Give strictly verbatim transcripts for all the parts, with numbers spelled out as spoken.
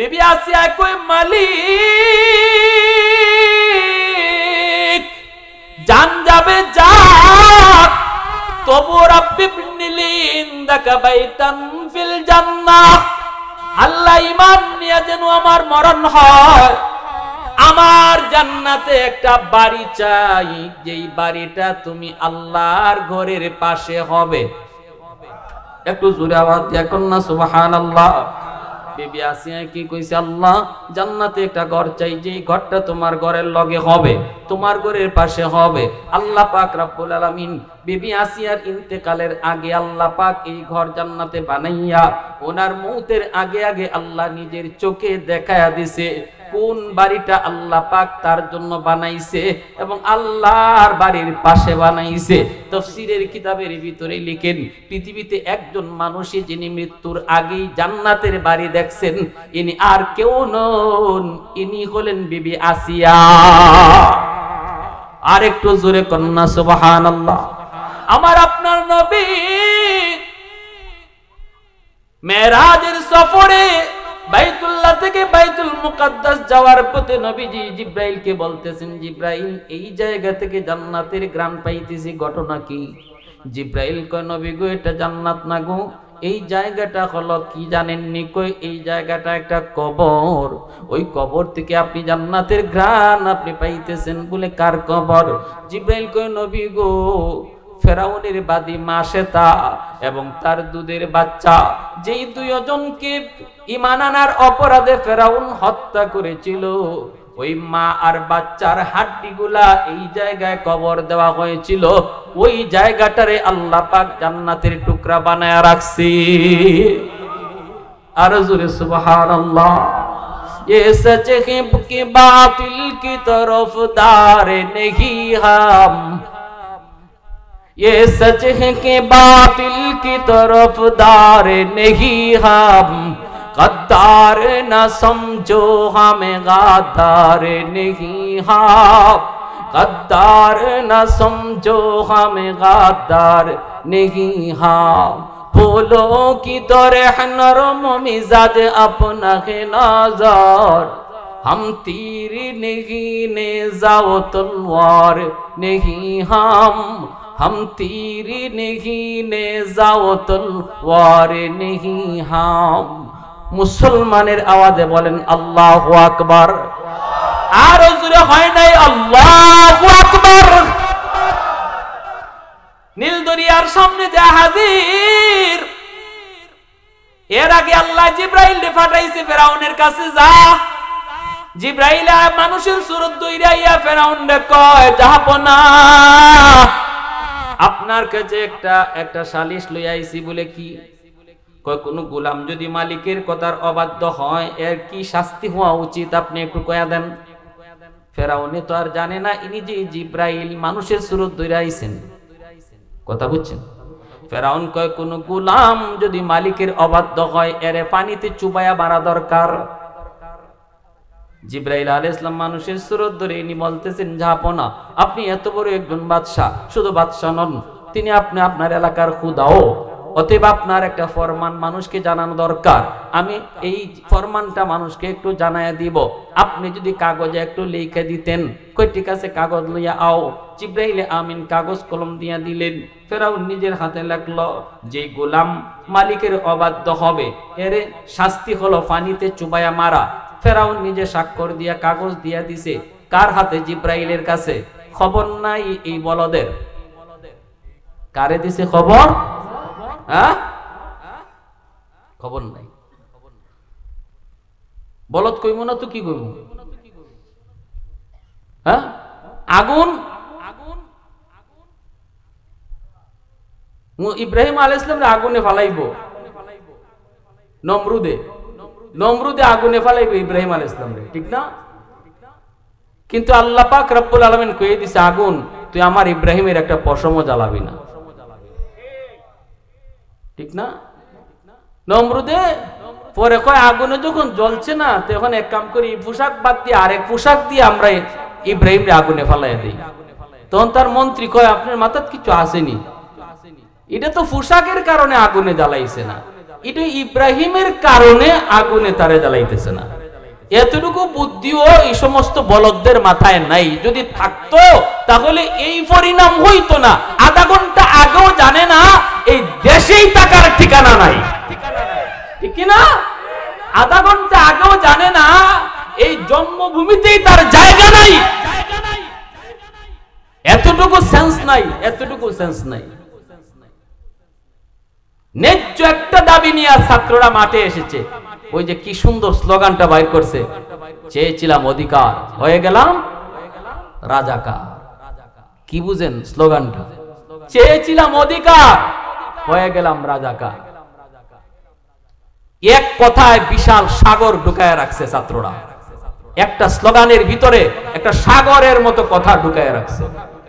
বিবি আসিয়া কই মালিক জান যাবে যাক, তবু রাব্বি বিনিলি ইনদাকা বাইতান ফিল জান্নাহ, আল্লাহ ঈমান নিয়ে যেন আমার মরণ হয়, আমার জান্নাতে একটা বাড়ি চাই, যেই বাড়িটা তুমি আল্লাহর ঘরের পাশে হবে। একটু জোরে আওয়াজ দিয়া কন্যা সুবহানাল্লাহ। বিবি আসিয়া কি কইছে, আল্লাহ জান্নাতে একটা ঘর চাই, যেই ঘরটা তোমার ঘরের লগে হবে, তোমার ঘরের পাশে হবে। আল্লাহ পাক রব্বুল আলামিন বিবি আসিয়ার ইন্তেকালের আগে আল্লাহ পাক এই ঘর জান্নাতে বানাইয়া ওনার মৌতের আগে আগে আল্লাহ নিজের চোখে দেখায়া দিছে কোন বাড়িটা আল্লাহ পাক তার জন্য বানাইছে এবং আল্লাহর বাড়ির পাশে বানাইছে। তাফসীরের কিতাবের ভিতরে লিখেন, পৃথিবীতে একজন মানুষই যিনি মৃত্যুর আগেই জান্নাতের বাড়ি দেখছেন, ইনি আর কেউ নন, ইনি হলেন বিবি আসিয়া। আর একটু জোরে কন্যা সুবহানাল্লাহ। আমার আপনার নবী মেরাজের সফরে বাইতুল্লাহ থেকে বাইতুল মুকাদ্দাস যাওয়ার পথে নবীজি জিব্রাইলকে বলতেছেন, জিব্রাইল এই জায়গা থেকে জান্নাতের গ্রাম পাইতেছি, ঘটনা কি? জিব্রাইল কয়, নবী গো এটা জান্নাত না গো, এই জায়গাটা হলো কি জানেননি? কই এই জায়গাটা একটা কবর, ওই কবর থেকে আপনি জান্নাতের ঘ্রাণ আপনি পাইতেছেন। বলে কার কবর? জিব্রাইল কয়, নবী গো ফেরাউনের বাদী মা শ্বেতা এবং তার দুধের বাচ্চা, যেই দুইজনকে ঈমান আনার অপরাধে ফেরাউন হত্যা করেছিল, ওই মা আর বাচ্চার হাড্ডিগুলা এই জায়গায় কবর দেওয়া হয়েছিল। ওই জায়গাটারে আল্লাহ পাক জান্নাতের টুকরা বানায়া রাখছে। আর জোরে সুবহানাল্লাহ। ये सच है कि बातिल की तरफदार नहीं हम, ये सच है कि बातिल की तरफदार नहीं हम, गद्दार न समझो हमें गद्दार नहीं हम, गद्दार न समझो हमें गद्दार नहीं हम, फूलों की तरह नरम मिजाज अपना है नजर, हम तीर नहीं नेज़ा व तलवार नहीं हम, हम तीर नहीं नेज़ा व तलवार नहीं हम। মুসলমানের আওয়াজে বলেন আল্লাহু আকবার। আর জোরে হয় নাই আল্লাহু আকবার। নীল দরিয়ার সামনে যা হাজির, এর আগে আল্লাহ জিব্রাইল পাঠাইছে ফেরাউনের কাছে, যা জিব্রাইল মানুষের সুরত দইরাইয়া ফেরাউনকে কয়, জাহাপনা আপনার কাছে একটা একটা সালিশ লই আইছি। বলে কি? কয় কোন গোলাম যদি মালিকের কথার অবাধ্য হয় এর কি শাস্তি হওয়া উচিত, আপনি একটু কয়া দেন। ফেরাউনে তো আর জানে না ইনি যে জিব্রাইল মানুষের সুরত ধরে আইছেন। কথা বুঝছেন? ফেরাউন কয় কোন গোলাম যদি মালিকের অবাধ্য হয় এর পানিতে চুবায়া মারা দরকার। জিব্রাইল আলাইহিস সালাম মানুষের সুরত ধরে ইনি বলতেছেন, জাহাপনা আপনি এত বড় একজন বাদশা, শুধু বাদশা নন, তিনি আপনি আপনার এলাকার খুদাও, অতএব আপনার একটা ফরমান মানুষকে জানানো দরকার। আমি এই ফরমানটা মানুষকে একটু জানাইয়া দিব, আপনি যদি কাগজে একটু লিখে দিতেন। কই ঠিক আছে, কাগজ লইয়া আও। জিব্রাইলে আমিন কাগজ কলম দিয়া দিলেন। ফেরাউন নিজের হাতে লিখলো, যে গোলাম মালিকের অবাধ্য হবে এর শাস্তি হলো পানিতে চুবায়া মারা। ফেরাউন নিজে স্বাক্ষর দিয়া কাগজ দিয়া দিছে। কার হাতে? জিব্রাইলের কাছে। খবর নাই এই বলদের। কারে দিছে খবর? হ্যাঁ, খবর নাই। বলদ কইব না তো কি কইব? হ্যাঁ, আগুন ইব্রাহিম আলাইহিস সালাম আগুনে ফালাইব, নমরুদে নমরুদে আগুনে ফালাইব ইব্রাহিম আলাইহিস সালাম, ঠিক না? কিন্তু আল্লাহ পাক রব্বুল আলামিন কইয়ে দিছে, আগুন তুই আমার ইব্রাহিমের একটা পশমও জ্বালাবি না, ঠিক না? নমরুদে পরে কয় আগুনে যখন জ্বলছে না তখন এক কাম করি, পোশাক বাদ দিয়ে আরেক পোশাক দিয়ে আমরা ইব্রাহিম আগুনে ফালাই দিই। তখন তার মন্ত্রী কয় আপনার মাথায় কিছু আসেনি, এটা তো পোশাকের কারণে আগুনে জ্বালাইছে না, এটা ইব্রাহিমের কারণে আগুনে তারে জ্বালাইতেছে না। এতটুকু বুদ্ধিও এই সমস্ত বলদদের মাথায় নাই। যদি থাকতো তাহলে এই পরিণাম হইতো না। আধা ঘন্টা আগেও জানে না এই দেশেই টাকার ঠিকানা নাই, ঠিক না? আধা ঘন্টা আগেও জানে না এই জন্মভূমিতেই তার জায়গা নাই। এতটুকু সেন্স নাই, এতটুকু সেন্স নাই। ন্যায্য একটা দাবি নিয়ে ছাত্ররা মাঠে এসেছে। ওই যে কি সুন্দর স্লোগানটা বাইর করছে, চেয়েছিলাম অধিকার, হয়ে গেলাম রাজাকার। কি বুঝেন স্লোগানটা? চেয়েছিলাম অধিকার, হয়ে গেলাম রাজাকার। এক কথায় বিশাল সাগর ঢুকায় রাখছে ছাত্ররা। একটা স্লোগানের ভিতরে একটা সাগরের মতো কথা ঢুকায় রাখছে।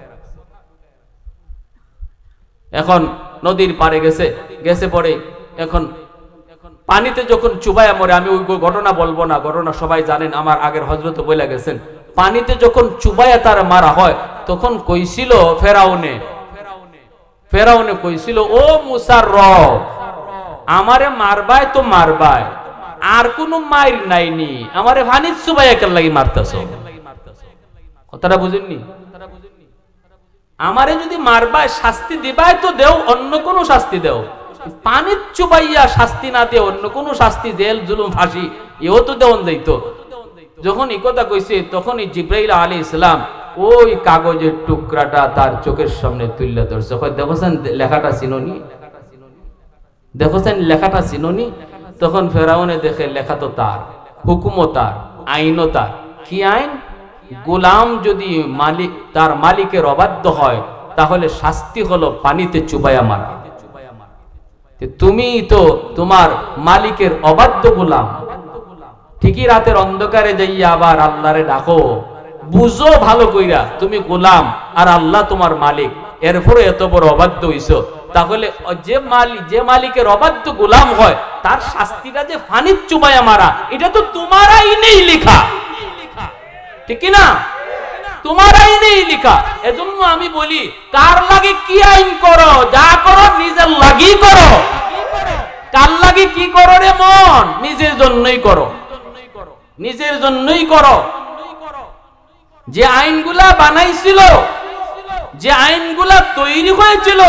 এখন নদীর পারে গেছে, গেছে পরে এখন পানিতে যখন চুবাইয়া মরে, আমি ওই ঘটনা বলবো না, ঘটনা সবাই জানেন, আমার আগের হযরত বলে গেছেন। পানিতে যখন চুবাইয়া তার মারা হয় তখন কইছিল ফেরাউনে, ফেরাউনে কইছিল, ও মুসার রব, আমারে মারবাই তো মারবাই, আর কোন মাইর নাইনি, আমারে পানির চুবাইয়া কেন লাগি মারতাছো? কথাটা বুঝেননি? আমারে যদি মারবাই শাস্তি দিবাই তো দেও, অন্য কোন শাস্তি দেও, পানির চুবাইয়া শাস্তি না দিয়ে অন্য কোন শাস্তি, জেল জুলুম ফাঁসি এও তো দেওয়ান যাইতো। যখন এই কথা কইছে তখন জিবরাইল আলাইহিস সালাম ওই কাগজের টুকরাটা তার চোখের সামনে তুলে ধরছে। দেখছেন লেখাটা চিনোনি, দেখছেন লেখাটা চিনোনি? তখন ফেরাউনে দেখে লেখা তো তার, হুকুমও তার, আইনও তার। কি আইন? গোলাম যদি মালিক তার মালিকের অবাধ্য হয় তাহলে শাস্তি হলো পানিতে চুবাইয়া মারা। তুমি তো তোমার মালিকের অবাধ্য গোলাম, ঠিকই রাতের অন্ধকারে যাইয়া আবার আল্লাহরে ডাকো, বুঝো ভালো কইরা তুমি গোলাম আর আল্লাহ তোমার মালিক, এরপরে এত বড় অবাধ্য হইছো, তাহলে যে মালিক যে মালিকের অবাধ্য গোলাম হয় তার শাস্তিটা যে পানির চুবাইয়া মারা, এটা তো তোমার আইনেই লেখা, ঠিক না? তোমার আইনেই লেখা। এজন্য আমি বলি, কার লাগে কি আইন করো, যা করো নিজের লাগি করো। কার লাগে কি করো রে মন? নিজের জন্যই করো, নিজের জন্যই করো। যে আইনগুলা বানাইছিল, যে আইনগুলা তৈরি হয়েছিল,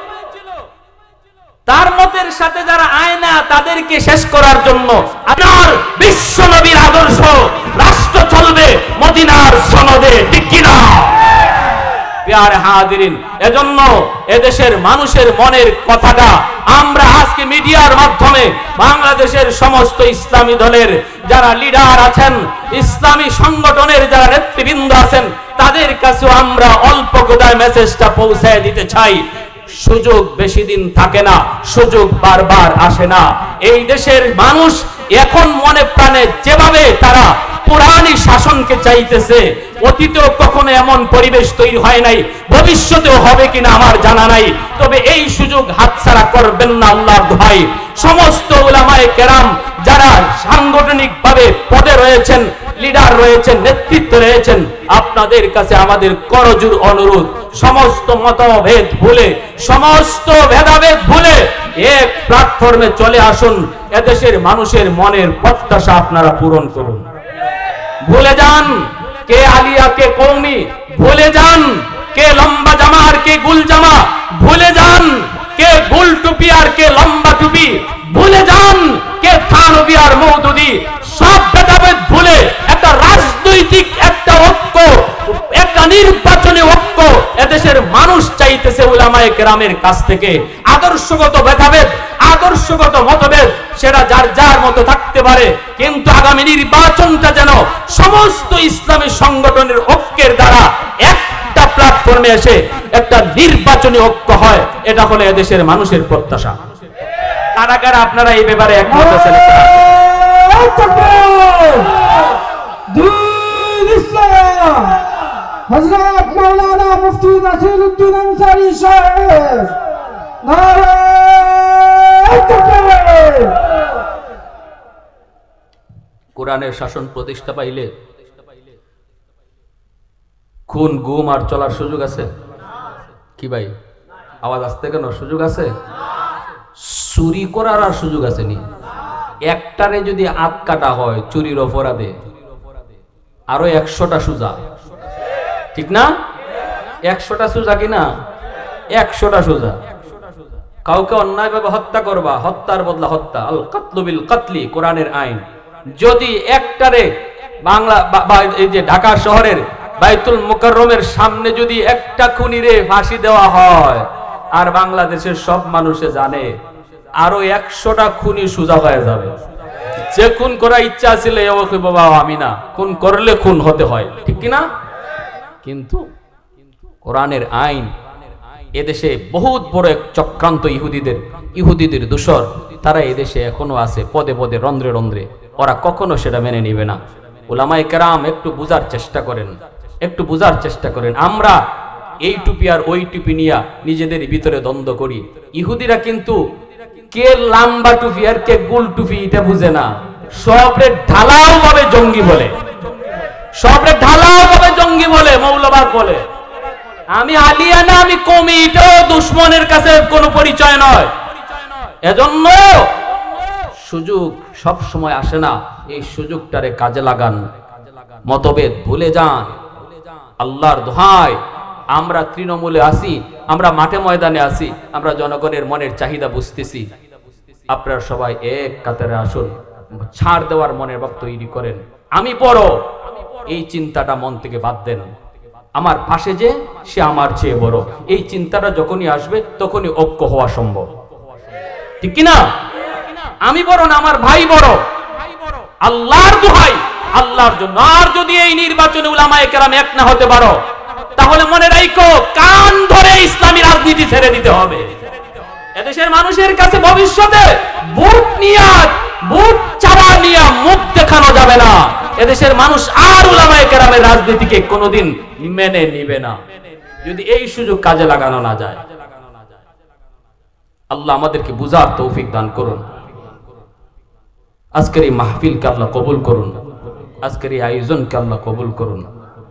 তার মতের সাথে যারা আয়না, তাদেরকে শেষ করার জন্য আপনার বিশ্ব নবীর আদর্শ, রাষ্ট্র চলবে মদিনার সনদে, ঠিক কিনা? প্রিয় হাজিরিন, এজন্য এদেশের মানুষের মনের কথাটা আমরা আজকে মিডিয়ার মাধ্যমে বাংলাদেশের সমস্ত ইসলামী দলের যারা লিডার আছেন, ইসলামী সংগঠনের যারা নেতৃবৃন্দ আছেন, তাদের কাছেও আমরা অল্প কথায় মেসেজটা পৌঁছায় দিতে চাই। সুযোগ বেশি দিন থাকে না, সুযোগ বারবার আসে না। এই দেশের মানুষ এখন মনে প্রাণে যেভাবে তারা পুরানি শাসনকে চাইতেছে, অতীতেও কখনো এমন পরিবেশ তৈরি হয় নাই, ভবিষ্যতেও হবে কিনা আমার জানা নাই। তবে এই সুযোগ হাতছাড়া করবেন না আল্লাহর দোহাই। সমস্ত উলামায়ে কেরাম যারা সাংগঠনিক ভাবে পদে রয়েছেন, লিডার রয়েছেন, নেতৃত্ব রয়েছেন, আপনাদের কাছে আমাদের করজোর অনুরোধ, সমস্ত মতভেদ ভুলে, সমস্ত ভেদাভেদ ভুলে এক প্ল্যাটফর্মে চলে আসুন। এদেশের মানুষের মনের প্রত্যাশা আপনারা পূরণ করুন। ভুলে যান কে আলিয়া কে কওমি, ভুলে যান কে লম্বা জামা আর কে গুল জামা, ভুলে যান কে গুল টুপি আর কে লম্বা টুপি, ভুলে যান কে থানবী আর মওদুদি। সব ভেদাভেদ ভুলে একটা রাজনৈতিক একটা ঐক্য, একটা নির্বাচনী ঐক্য এদেশের মানুষ চাইতেছে উলামায়ে কেরামের কাছ থেকে। আদর্শগত ভেদাভেদ, আদর্শগত মতভেদ সেটা যার যার মতো থাকতে পারে, কিন্তু আগামী নির্বাচনটা যেন সমস্ত ইসলামী সংগঠনের ঐক্যের দ্বারা একটা প্ল্যাটফর্মে এসে একটা নির্বাচনী ঐক্য হয়, এটা হলো এদেশের মানুষের প্রত্যাশা। কারা কারা আপনারা এই ব্যাপারে একমত আছেন? হযরত মাওলানা মুফতি নাসিরউদ্দিন আনসারী সাহেব, নারায়ে তাকবীর। কোরআনের শাসন প্রতিষ্ঠা পাইলে খুন গুম আর চলার সুযোগ আছে কি ভাই? আওয়াজ আসতে কেন? সুযোগ আছে। চুরি করার আর সুযোগ আছে নি? একটারে যদি আট কাটা হয় চুরির অপরাধে, আরো একশোটা সুজা, ঠিক না? একশোটা সুজা কিনা? একশোটা সুজা। কাউকে অন্যায় ভাবে হত্যা করবা, হত্যার বদলা হত্যা, আল কাতলু বিল কাতলি, কোরআনের আইন। যদি একটারে বাংলা বা এই যে ঢাকা শহরের বাইতুল মুকাররমের সামনে যদি একটা খুনিরে ফাঁসি দেওয়া হয়, আর বাংলাদেশের সব মানুষে জানে, আরো একশোটা খুনি সুজা হয়ে যাবে। যে খুন করার ইচ্ছা ছিল বাবা আমি না, খুন করলে খুন হতে হয়, ঠিক কিনা? কিন্তু কোরআনের আইন, এদেশে বহুত বড় এক চক্রান্ত ইহুদিদের, ইহুদিদের দূষর, তারা এদেশে এখনো আছে পদে পদে, রন্ধ্রে রন্ধ্রে। ওরা কখনো সেটা মেনে নিবে না। উলামায়ে কেরাম একটু বুঝার চেষ্টা করেন, একটু বুঝার চেষ্টা করেন। আমরা এই টুপি আর ওই টুপি নিয়ে নিজেদের ভিতরে দ্বন্দ্ব করি। ইহুদিরা কিন্তু কে লম্বা টুপি আর কে গোল টুপি এটা বুঝে না। সবরে ঢালাও ভাবে জঙ্গি বলে, সবরে ঢালাও ভাবে জঙ্গি বলে, মৌলবাদ বলে। আমি আলিয়া না, আমি কমি, এটাও দুশ্মনের কাছে কোনো পরিচয় নয়। এজন্য সুযোগ সব সময় আসে না, এই সুযোগটারে কাজে লাগান, মতভেদ ভুলে যান। আল্লাহর দোহাই, আমরা তৃণমূলে আসি, আমরা মাঠে ময়দানে আসি, আমরা জনগণের মনের চাহিদা বুঝতেছি। আপনারা সবাই এক কাতারে আসুন, ছাড় দেওয়ার মনের ভাব তৈরি করেন। আমি বড়, এই চিন্তাটা মন থেকে বাদ দেন। আমার পাশে যে, সে আমার চেয়ে বড়, এই চিন্তাটা যখনই আসবে তখনই ঐক্য হওয়া সম্ভব, ঠিক কিনা? আমি বড় না, আমার ভাই বড়, আল্লাহর দোহাই, আল্লাহর জন্য। আর যদি এই নির্বাচনে উলামায়ে কেরাম এক না হতে পারো, তাহলে মনে রাখো, কান ধরে ইসলামী রাজনীতি ছেড়ে দিতে হবে। এদেশের মানুষের কাছে ভবিষ্যতে ভোট নিয়ে, ভোট চাওয়া নিয়ে মুখ দেখানো যাবে না। এদেশের মানুষ আর উলামায়ে কেরামের রাজনীতিকে কোনোদিন মেনে নিবে না, যদি এই সুযোগ কাজে লাগানো না যায়। আল্লাহ আমাদেরকে বুঝার তৌফিক দান করুন। আজকের এই মাহফিলকে আল্লাহ কবুল করুন, আজকের এই আয়োজনকে আল্লাহ কবুল করুন।